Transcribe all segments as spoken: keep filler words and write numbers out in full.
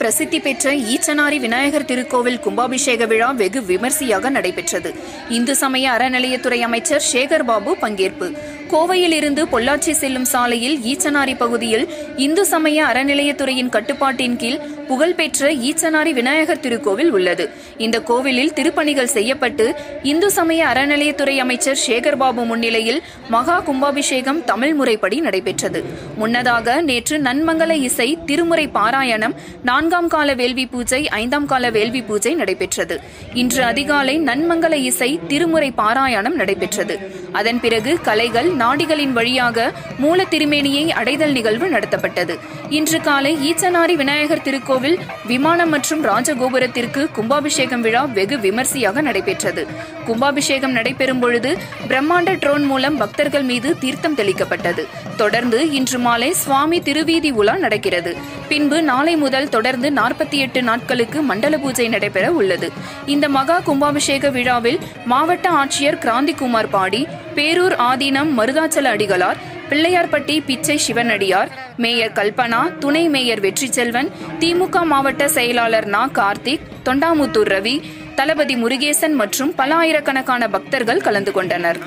பிரசித்தி பெற்ற ஈச்சனாரி விநாயகர் திருக்கோவில் கும்பாபிஷேக விழா வெகு விமர்சையாக நடைபெற்றது. இந்து சமய அறநிலையத்துறை அமைச்சர் சேகர் பாபு பங்கேற்பு. கோவையில் இருந்து பொள்ளாச்சி செல்லும் சாலையில் ஈச்சனாரி பகுதியில் இந்து சமய அறநிலையத்துறையின் கட்டுப்பாட்டின் கீழ் புகழ்பெற்ற ஈச்சனாரி விநாயகர் திருக்கோவில் உள்ளது. இந்த கோவிலில் திருப்பணிகள் செய்யப்பட்டு இந்து சமய அறநிலையத்துறை அமைச்சர் சேகர் பாபு முன்னிலையில் மகா கும்பாபிஷேகம் தமிழ் முறைப்படி நடைபெற்றது. முன்னதாக நேற்று நன்மங்கல இசை, திருமுறை பாராயணம், நான்காம் கால வேள்வி பூஜை, ஐந்தாம் கால வேள்வி பூஜை நடைபெற்றது. இன்று அதிகாலை நன்மங்கல இசை, திருமுறை பாராயணம் நடைபெற்றது. அதன் பிறகு கலைகள், நாடிகளின் வழியாக மூல திருமேனியை அடைதல் நிகழ்வு நடத்தப்பட்டது. இன்று காலை ஈச்சனாரி விநாயகர் திருக்கோவில் விமானம் மற்றும் ராஜகோபுரத்திற்கு கும்பாபிஷேகம் விழா வெகு விமர்சையாக நடைபெற்றது. கும்பாபிஷேகம் நடைபெறும் பொழுது பிரம்மாண்ட ட்ரோன் மூலம் பக்தர்கள் மீது தீர்த்தம் தெளிக்கப்பட்டது. தொடர்ந்து இன்று மாலை சுவாமி திருவீதி உலா நடக்கிறது. பின்பு நாளை முதல் தொடர்ந்து நாற்பத்தி எட்டு நாட்களுக்கு மண்டல பூஜை நடைபெற உள்ளது. இந்த மகா கும்பாபிஷேக விழாவில் மாவட்ட ஆட்சியர் கிராந்திகுமார் பாடி, பேரூர் ஆதீனம் மருதாச்சல அடிகளார், பிள்ளையார்பட்டி பிச்சை சிவனடியார், மேயர் கல்பனா, துணை மேயர் வெற்றி செல்வன், திமுக மாவட்ட செயலாளர் நா கார்த்திக், தொண்டாமுத்தூர் ரவி, தளபதி முருகேசன் மற்றும் பல ஆயிரக்கணக்கான பக்தர்கள் கலந்து கொண்டனர்.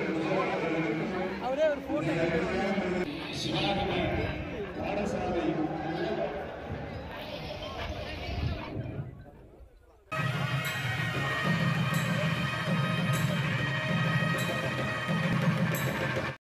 சிவாஜி பாடசாலை